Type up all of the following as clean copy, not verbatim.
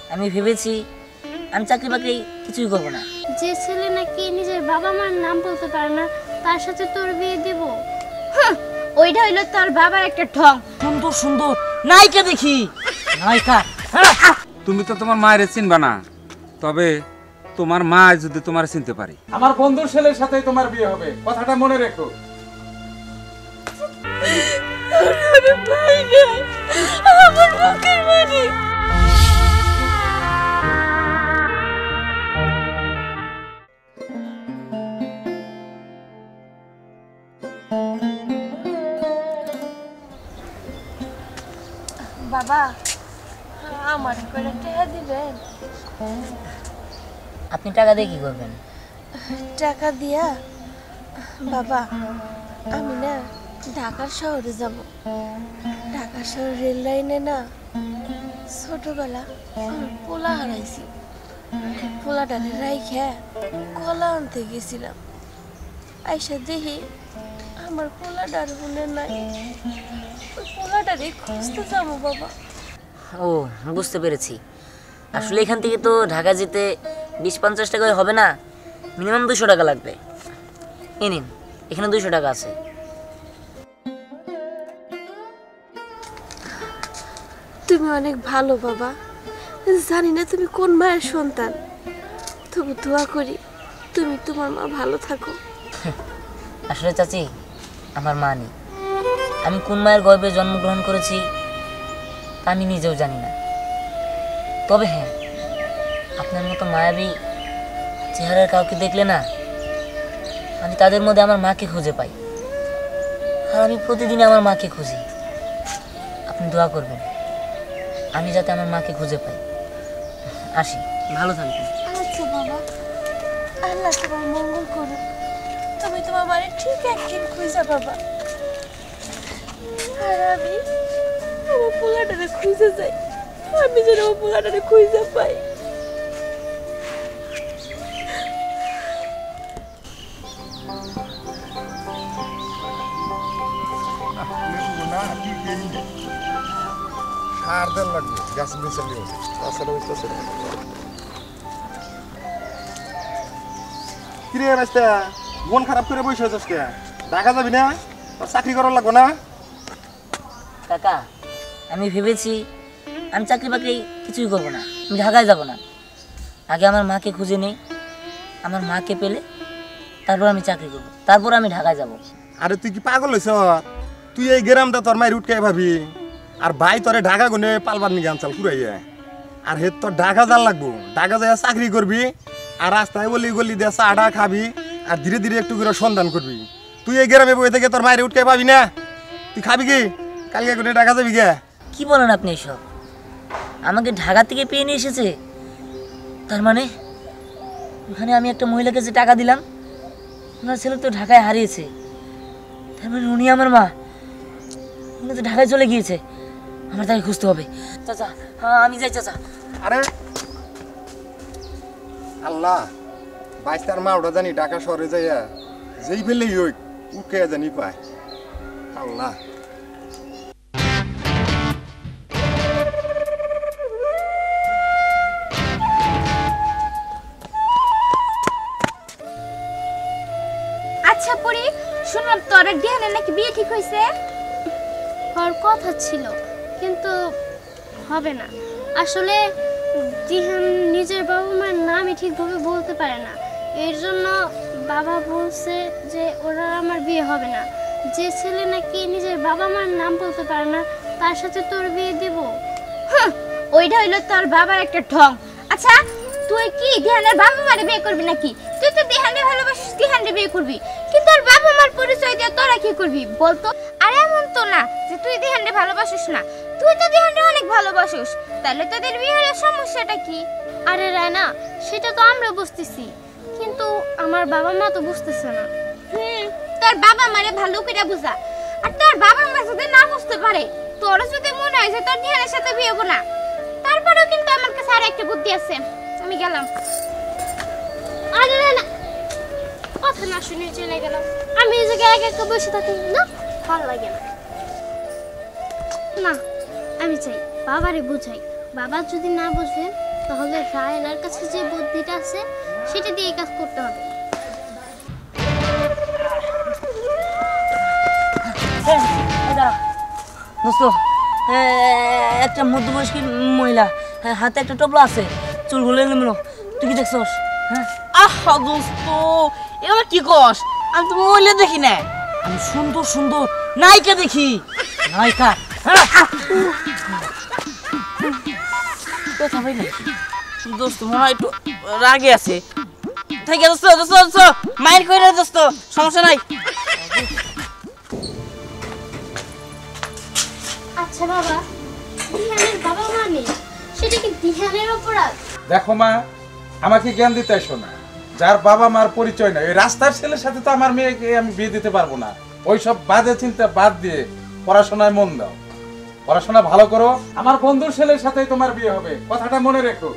আমি ভেবেছি আমি চাকরি বাকরি কিছুই করবো না। যে ছেলে নাকি নিজের বাবা মার নাম বলতে পারে না তার সাথে তোর বিয়ে দেব? ওইটা হইলো তোর বাবার একটা ঢং। সুন্দর সুন্দর নায়িকা দেখি, নায়িকা। তুমি তো তোমার মায়ের চিনবা না, তবে তোমার মা যদি তোমার চিনতে পারে। আমার বন্ধুর ছেলের সাথে তোমার বিয়ে হবে, কথাটা মনে রেখো। আমার মুখের মানে বাবা, আমার করে টাকা দিবেন? আপনি টাকা দিয়ে কি করবেন? টাকা দিয়া বাবা, আমি না ঢাকার শহরে যাব। ঢাকা শহর রেল লাইনে না ছোটবেলা পোলা হারাইছি। পোলাটারে রাইখা কলা আনতে গেছিলাম, আইসা দেখি আমার পোলাটার মনে নাই। ওই পোলাটারে খুঁজতে যাবো বাবা। ও, বুঝতে পেরেছি। আসলে এখান থেকে তো ঢাকা যেতে 20-50 টাকায় হবে না, মিনিমাম 200 টাকা লাগবে। এই নিন, এখানে 200 টাকা আছে। তুমি অনেক ভালো বাবা। জানি না তুমি কোন মায়ের সন্তান, তবু দোয়া করি তুমি তোমার মা ভালো থাকো। আসলে চাচি, আমার মা নেই। আমি কোন মায়ের গর্ভে জন্মগ্রহণ করেছি তা আমি নিজেও জানি না। তবে হ্যাঁ, আপনার মতো মায়াবী চেহারার কাউকে দেখলে না, আমি তাদের মধ্যে আমার মাকে খুঁজে পাই। আর আমি প্রতিদিন আমার মাকে খুঁজি। আপনি দোয়া করবেন আমি যাতে আমার মাকে খুঁজে পাই। আসি, ভালো থাকবেন। আচ্ছা বাবা, আল্লাহ তোমার মঙ্গল করুক। তুমি তোমার বাড়ি ঠিক একদিন খুঁজে বাবা। আর আমি আমার পোলাটারে খুঁজে যাই, আমি যেন আমার পোলাটারে খুঁজে পাই। সার দেন লাগবে, গাছ বেঁচে নিয়ে তাছাড়া হইতেছে না। কিরে রাস্তা মন খারাপ করে বসে আছিস কে? দেখা যাবি না? চাকরি করার লাগবো না? কাকা, আমি ভেবেছি আমি চাকরি বাকরি কিছুই করবো না, আমি ঢাকায় যাব না। আগে আমার মাকে খুঁজে নেই, আমার মাকে পেলে তারপর আমি চাকরি করব, তারপর আমি ঢাকায় যাব। আরে তুই কি পাগল হইছ? তুই এই গ্রামটা তোর মায়ের উঠকে ভাবি, আর ভাই তোরে ঢাকা গুনে পালবার নিয়ে আনচাল পুরাইয়া। আর হে তোর ঢাকা যার লাগবো, ঢাকা যায় চাকরি করবি, আর রাস্তায় গলি গলি দিয়ে চাটা খাবি, আর ধীরে ধীরে একটু করে সন্ধান করবি। তুই এই গ্রামে বই থেকে তোর মায়ের উঠকে পাবি না? তুই খাবি কি? কালকে গুনে ঢাকা যাবি গে? কি বলেন আপনি এসব? আমাকে ঢাকা থেকে পেয়ে নিয়ে এসেছে, তার মানে ওখানে আমি একটা মহিলাকে যে টাকা দিলাম, ওনার ছেলে তো ঢাকায় হারিয়েছে। তার মানে উনি আমার মা, উনি তো ঢাকায় চলে গিয়েছে। আমার তাকে খুঁজতে হবে। চাচা, হ্যাঁ আমি যাই চাচা। আরে আল্লাহ, বাইস্তার মা ওটা জানি ঢাকা শহরে যাইয়া যেই ফেললেই ওই উঠকে জানি পায়। আল্লাহ, আচ্ছা পরি, শুনলাম তোর আর ডিহানের নাকি বিয়ে ঠিক হয়েছে? হওয়ার কথা ছিল, কিন্তু হবে না। আসলে দিহান নিজের বাবা মার নামই ঠিকভাবে বলতে পারে না, এর জন্য বাবা বলছে যে ওরা আমার বিয়ে হবে না। যে ছেলে নাকি নিজের বাবা মার নাম বলতে পারে না তার সাথে তোর বিয়ে দেব? ওইটা হইলো তোর বাবার একটা ঢং। আচ্ছা তুই কি দিহানের বাবা মারে বিয়ে করবি নাকি? তুই তো দিহানকে ভালোবাসিস, দিহানকে বিয়ে করবি, কিন্তু তোর বাবা মার পরিচয় দিয়ে তোরা কি করবি বলতো? আরে এমন তো না যে তুই দিহানকে ভালোবাসিস না, তুই তো দিহানকে অনেক ভালোবাসিস, তাহলে তোদের বিয়ের সমস্যাটা কি? আরে রায়না, সেটা তো আমরা বুঝতেছি, কিন্তু আমার বাবা মা তো বুঝতেছে না। তোর বাবা মারে ভালো করে বুঝা, আর তোর বাবা মা যদি না বুঝতে পারে, তোর যদি মনে হয় যে তোর দিহানের সাথে বিয়ে হবো না, তারপরেও কিন্তু আমার কাছে আর একটা বুদ্ধি আছে, আমি গেলাম। আরে রায়না, কথা না শুনে চলে গেলাম। আমি এই জায়গায় একা একা বসে থাকি না, ভালো লাগে না। না, আমি চাই বাবারে বুঝাই, বাবা যদি না বুঝবে তাহলে রায়নার কাছে যে বুদ্ধিটা আছে সেটা দিয়ে কাজ করতে হবে। দোস্ত, একটা মধ্যবয়স্ক মহিলা, হাতে একটা টপলা আছে, চুলগুলো এলোমেলো। তুই কি দেখছস? হ্যাঁ আহা দোস্ত, এবার কি কস? আমি তো মহিলা দেখি না, আমি সুন্দর সুন্দর নায়িকা দেখি। নায়িকা কথা পাইনি দোস্ত, মনে হয় একটু রাগে আছে। ঠিক আছে দোস্ত, দোস্ত দোস্ত মাইন্ড করি না দোস্ত, সমস্যা নাই। আচ্ছা বাবা, দিহানের বাবা মানে সেটা কি দিহানের অপরাধ? দেখো মা, আমাকে জ্ঞান দিতে এসো না। যার বাবা মার পরিচয় নাই, ওই রাস্তার ছেলের সাথে তো আমার মেয়েকে আমি বিয়ে দিতে পারবো না। ওই সব বাজে চিন্তা বাদ দিয়ে পড়াশোনায় মন দাও, পড়াশোনা ভালো করো। আমার বন্ধুর ছেলের সাথে তোমার বিয়ে হবে, কথাটা মনে রেখো।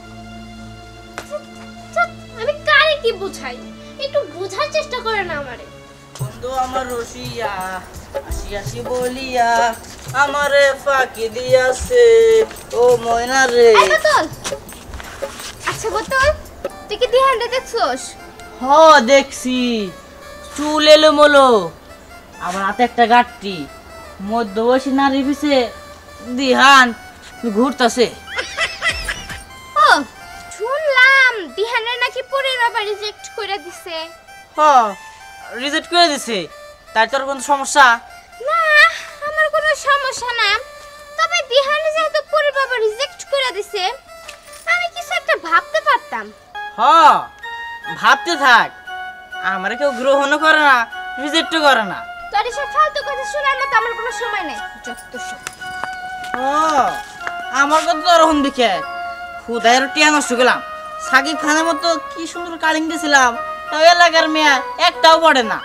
আমি কারে কি বুঝাই, একটু বোঝার চেষ্টা করে না আমারে। বন্ধু আমার রসিয়া, আসি আসি বলিয়া আমারে ফাঁকি দিয়াছে ও ময়না রে। এই বোতল, আচ্ছা বোতল, তুই কি দিহানটা দেখছস? হ দেখছি, চুল এলোমেলো, আবার হাতে একটা গাঁটটি, মধ্যবয়সী নারী পিছে দিহান ঘুরতাছে। ও শুনলাম দিহানের নাকি পরের বাবা রিজেক্ট করে দিছে। হ রিজেক্ট করে দিছে, তাই তোর কোনো সমস্যা? না, আমার কোনো সমস্যা না, তবে দিহানে যেহেতু পরের বাবা রিজেক্ট করে দিছে, আমি কিছু একটা ভাবতে পারতাম। হ ভাবতে থাক, আমার কেউ গ্রহণও করে না, রিজেক্টও করে না। তোর এসব ফালতু কথা শোনার মতো আমার কোনো সময় নেই, যত সব। ও আমার কথা তো ওরকম দেখে খুদায়ের টিয়া নষ্ট গেলাম। সাকিব খানের মতো কি সুন্দর কালিং দিয়েছিলাম, তাও এলাকার মেয়ে একটাও পড়ে না।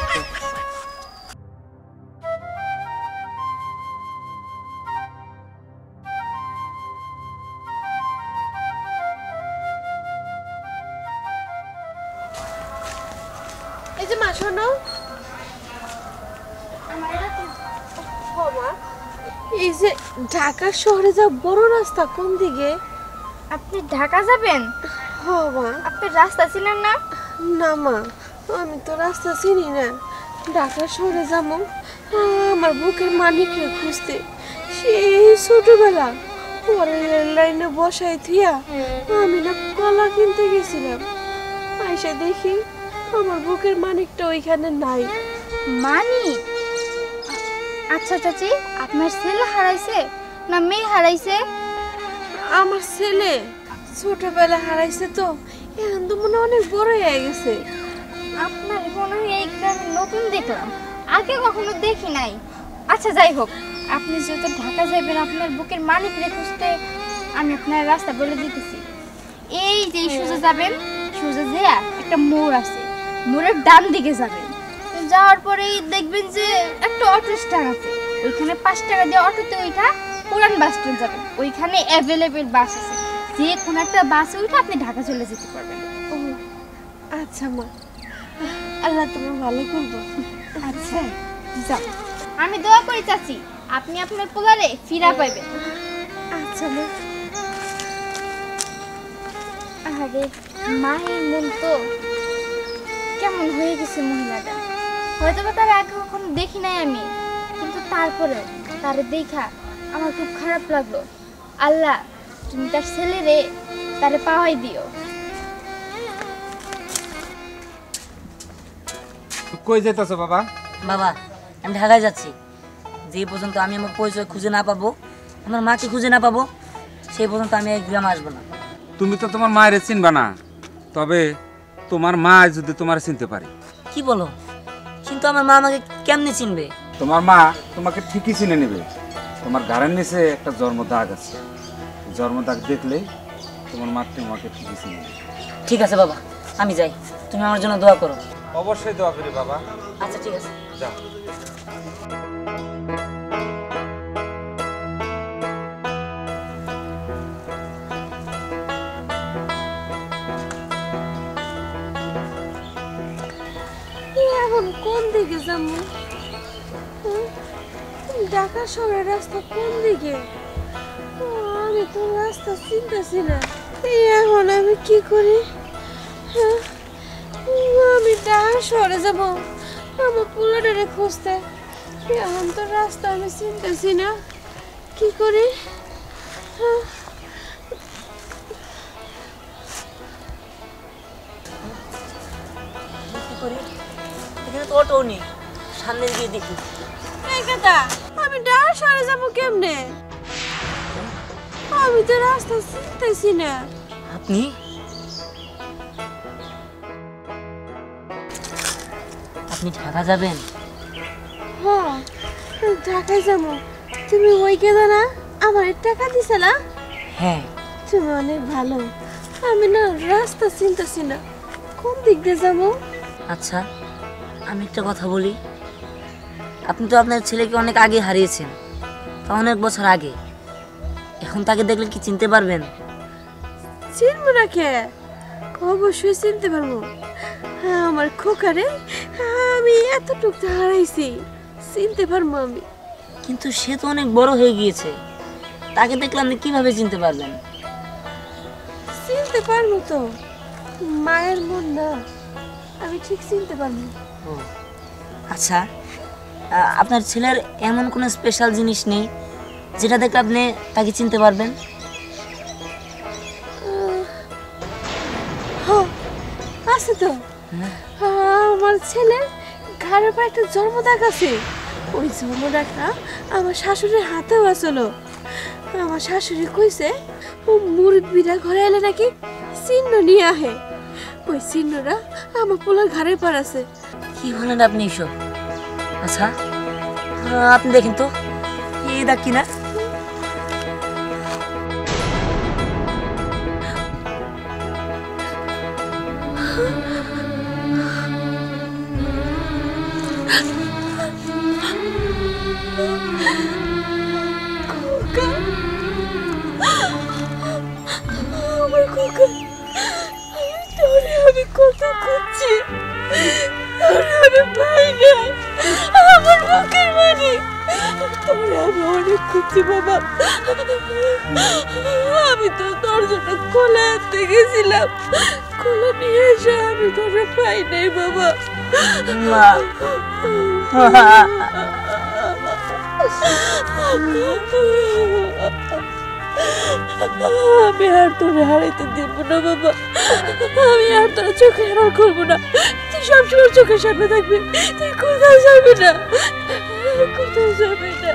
এই যে মা শোনো, আমার এটা মা, এই যে ঢাকা শহরে যা বড় রাস্তা কোন দিকে? আপনি ঢাকা যাবেন? হ মা। আপনি রাস্তা ছিলেন না? না মা, আমি তো রাস্তা চিনি না। ঢাকা শহরে যাবো আমার বুকের মানিকরে খুঁজতে। সেই ছোটবেলা ওর রেল লাইনে বসাই থিয়া আমি না কলা কিনতে গেছিলাম, আইসা দেখি আমার বুকের মানিকটা ওইখানে নাই। মানি? আচ্ছা চাচি, আপনার ছেলে হারাইছে না মেয়ে হারাইছে? আমার ছেলে ছোটবেলা হারাইছে, তো এখন তো মনে হয় অনেক বড় হয়ে গেছে। আপনার মনে হয় এই গ্রামে নতুন দেখলাম, আগে কখনো দেখি নাই। আচ্ছা যাই হোক, আপনি যেহেতু ঢাকা যাবেন আপনার বুকের মালিক রে খুঁজতে, আমি আপনার রাস্তা বলে দিতেছি। এই যে সোজা যাবেন, সোজা যেয়া একটা মোড় আছে, মোড়ের ডান দিকে যাবেন। যাওয়ার পরেই দেখবেন যে একটা অটো স্ট্যান্ড আছে, ওইখানে 5 টাকা দিয়ে অটোতে ওইটা পুরান বাস স্ট্যান্ড যাবেন। ওইখানে অ্যাভেলেবেল বাস আছে, যে কোনো একটা বাসে উঠে আপনি ঢাকা চলে যেতে পারবেন। ও আচ্ছা মা, আল্লাহ তোমার ভালো করবো। আচ্ছা যাও, আমি দোয়া করি চাচি আপনি আপনার পোলারে ফিরা পাইবেন। আচ্ছা মা। আরে মায়ের মন তো কেমন হয়ে গেছে মহিলাটা, হয়তো বা তার আগে কখনো দেখি নাই আমি, কিন্তু তারপরে তারে দেখা আমার খুব খারাপ লাগলো। আল্লাহ তুমি তার ছেলেরে তারে পাওয়াই দিও। কই যেতেছো বাবা? বাবা, আমি ঢাকায় যাচ্ছি। যে পর্যন্ত আমি আমার পরিচয় খুঁজে না পাবো, আমার মাকে খুঁজে না পাবো, সেই পর্যন্ত আমি এই গ্রামে আসবো না। তুমি তো তোমার মায়ের চিনবা না, তবে তোমার মা যদি তোমার চিনতে পারে। কি বলো? কিন্তু আমার মা আমাকে কেমনে চিনবে? তোমার মা তোমাকে ঠিকই চিনে নেবে। তোমার ঘাড়ের নিচে একটা জন্ম দাগ আছে, জন্ম দাগ দেখলেই তোমার মা তোমাকে ঠিকই চিনে নেবে। ঠিক আছে বাবা, আমি যাই, তুমি আমার জন্য দোয়া করো। অবশ্যই দোয়া করি বাবা। আচ্ছা ঠিক আছে, যাও। এখন কোন দিকে যাবো? ঢাকা শহরের রাস্তা কোন দিকে? আমি তো রাস্তা চিনতেছি না, এখন আমি কি করি? হ্যাঁ, আমি ঢাকা শহরে যাব আমার পোলাটারে খুঁজতে, এখন তো রাস্তা আমি চিনতেছি না, কি করি? হ্যাঁ, কি করি? এখানে তো অটো নেই, সামনে গিয়ে দেখি। এই কথা, আমি ঢাকা শহরে যাব কেমনে? আমি তো রাস্তা চিনতেছি না। আপনি আপনি ঢাকা যাবেন? হ্যাঁ, ঢাকায় যাবো। তুমি ওই কেদা না আমার টাকা দিছে না? হ্যাঁ। তুমি অনেক ভালো। আমি না রাস্তা চিনতেছি না, কোন দিক দিয়ে যাবো? আচ্ছা, আমি একটা কথা বলি। আপনি তো আপনার ছেলেকে অনেক আগে হারিয়েছেন, তা অনেক বছর আগে। এখন তাকে দেখলে কি চিনতে পারবেন? চিনবো না কে? অবশ্যই চিনতে পারবো। হ্যাঁ, আমার খোকারে আমি এতটুকু হারাইছি, চিনতে পারবো আমি। কিন্তু সে তো অনেক বড় হয়ে গিয়েছে, তাকে দেখলে আপনি কিভাবে চিনতে পারবেন? চিনতে পারবো তো, মায়ের মন না, আমি ঠিক চিনতে পারবো। ও আচ্ছা, আপনার ছেলের এমন কোনো স্পেশাল জিনিস নেই যেটা দেখলে আপনি তাকে চিনতে পারবেন? হ্যাঁ, আছে তো। আমার ছেলের ঘাড়ের পর একটা জন্মদাগ আছে, ওই জন্মদাগটা আমার শাশুড়ির হাতেও আসলো। আমার শাশুড়ি কইছে ও মুরব্বীরা ঘরে এলে নাকি চিহ্ন নিয়ে আহে, ওই চিহ্নটা আমার পোলার ঘাড়ের পর আছে। কি বলেন আপনি এসব? আচ্ছা, আপনি দেখেন তো এই দাগ কিনা। আমার খোকা, তোরে আমি কত খুঁজছি, তোরে আমি পাই না, আমার বুকের মানি, তোরে আমি অনেক খুঁজছি বাবা। আমি তো তোর জন্য কোলে আনতে গেছিলাম, কোলে নিয়ে এসে আমি তোরে পাই নাই বাবা। মা, আমি আর তোরে হারাইতে দিব না বাবা, আমি আর তোর চোখে হারা করবো না, তুই সবসময় চোখের সামনে থাকবি, তুই কোথাও যাবি না, কোথাও যাবি না।